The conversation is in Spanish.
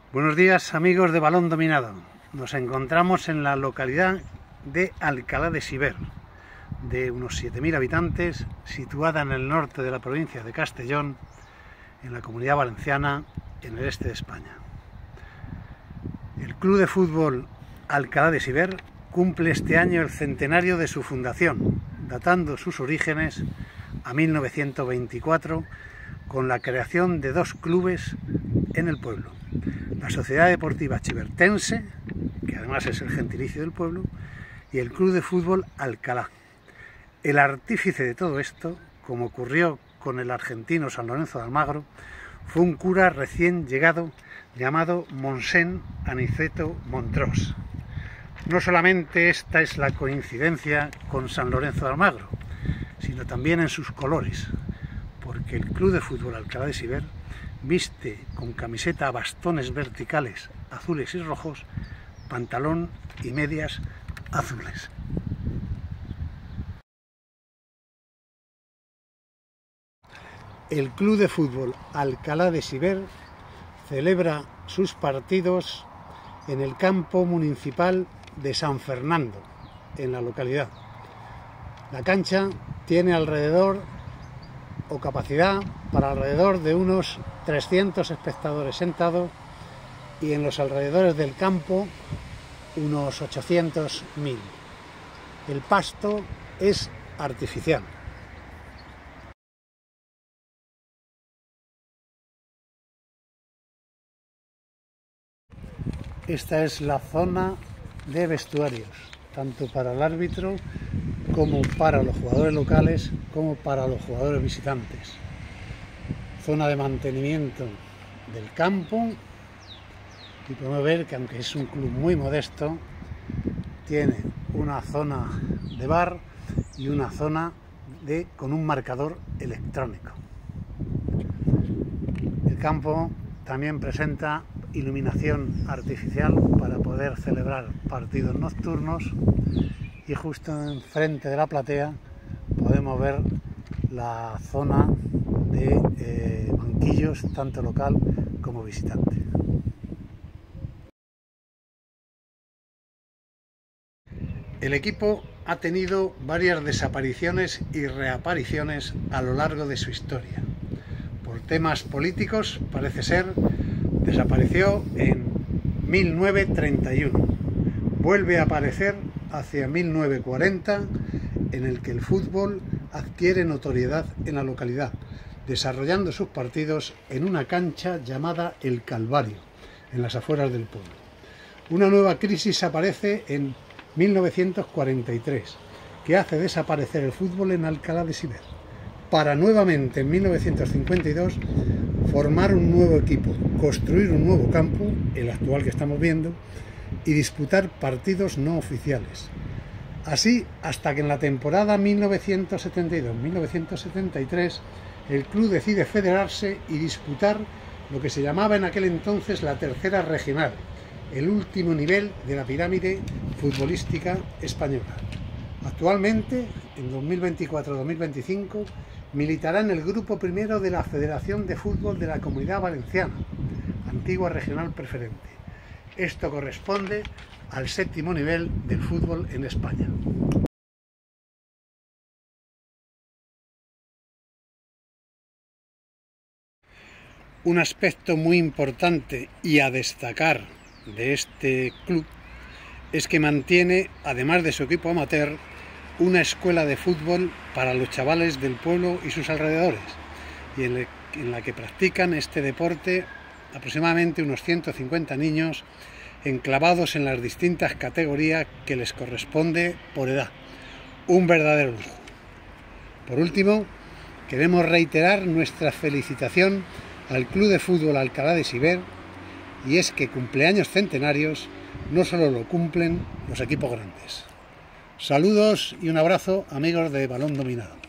Buenos días, amigos de Balón Dominado. Nos encontramos en la localidad de Alcalá de Siver, de unos 7.000 habitantes, situada en el norte de la provincia de Castellón, en la Comunidad Valenciana, en el este de España. El Club de Fútbol Alcalá de Siver cumple este año el centenario de su fundación, datando sus orígenes a 1924, con la creación de dos clubes en el pueblo: la Sociedad Deportiva Chivertense, que además es el gentilicio del pueblo, y el Club de Fútbol Alcalá. El artífice de todo esto, como ocurrió con el argentino San Lorenzo de Almagro, fue un cura recién llegado llamado Monsén Aniceto Montrós. No solamente esta es la coincidencia con San Lorenzo de Almagro, sino también en sus colores, porque el Club de Fútbol Alcalá de Siver viste con camiseta a bastones verticales azules y rojos, pantalón y medias azules. El Club de Fútbol Alcalá de Siver celebra sus partidos en el campo municipal de San Fernando, en la localidad. La cancha tiene alrededor o capacidad para alrededor de unos 300 espectadores sentados, y en los alrededores del campo unos 800.000. El pasto es artificial. Esta es la zona de vestuarios, tanto para el árbitro como para los jugadores locales, como para los jugadores visitantes. Zona de mantenimiento del campo, y podemos ver que, aunque es un club muy modesto, tiene una zona de bar y una zona con un marcador electrónico. El campo también presenta iluminación artificial para poder celebrar partidos nocturnos, y justo enfrente de la platea podemos ver la zona de banquillos, tanto local como visitante. El equipo ha tenido varias desapariciones y reapariciones a lo largo de su historia. Por temas políticos, parece ser, desapareció en 1931. Vuelve a aparecer hacia 1940, en el que el fútbol adquiere notoriedad en la localidad, desarrollando sus partidos en una cancha llamada El Calvario, en las afueras del pueblo. Una nueva crisis aparece en 1943, que hace desaparecer el fútbol en Alcalá de Siver, para nuevamente en 1952 formar un nuevo equipo, construir un nuevo campo, el actual que estamos viendo, y disputar partidos no oficiales. Así hasta que en la temporada 1972-1973 el club decide federarse y disputar lo que se llamaba en aquel entonces la tercera regional, el último nivel de la pirámide futbolística española. Actualmente, en 2024-2025, militará en el grupo primero de la Federación de Fútbol de la Comunidad Valenciana, antigua regional preferente. Esto corresponde al séptimo nivel del fútbol en España. Un aspecto muy importante y a destacar de este club es que mantiene, además de su equipo amateur, una escuela de fútbol para los chavales del pueblo y sus alrededores, y en la que practican este deporte aproximadamente unos 150 niños, enclavados en las distintas categorías que les corresponde por edad. Un verdadero lujo. Por último, queremos reiterar nuestra felicitación al Club de Fútbol Alcalá de Siver, y es que cumpleaños centenarios no solo lo cumplen los equipos grandes. Saludos y un abrazo, amigos de Balón Dominado.